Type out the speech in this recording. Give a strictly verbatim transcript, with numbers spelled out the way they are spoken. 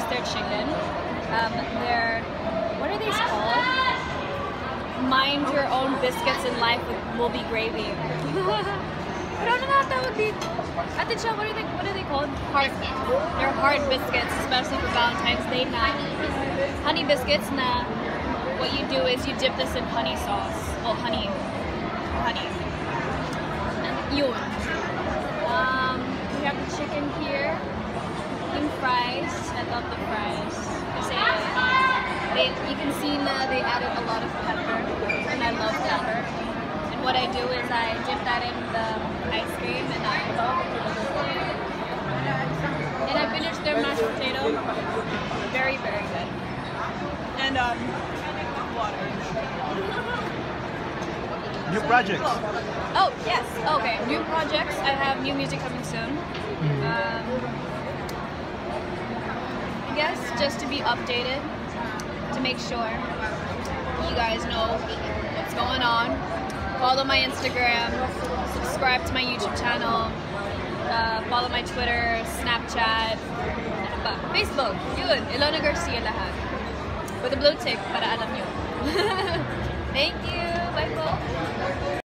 their chicken. Um, they're, what are these called? Mind your own biscuits in life with will be gravy. I don't know if that would be. At the shop, what are they? What are they called? Hard. They're hard biscuits, especially for Valentine's Day. Na honey biscuits. Na what you do is you dip this in honey sauce. Well, honey, honey. And yun. Um, we have the chicken here. And fries. I love the fries. Kasi they, you can see na they added a lot of pepper, and I love pepper. And what I do is I dip that in the ice cream, and I and I finished their mashed potato. Very, very good. And um, water. New projects. Oh yes. Okay. New projects. I have new music coming soon. Um, I guess just to be updated, to make sure you guys know what's going on. Follow my Instagram, subscribe to my YouTube channel, uh, follow my Twitter, Snapchat, ano ba? Facebook, yun, Ylona Garcia lahat. With a blue tick para alam nyo. Thank you, bye po.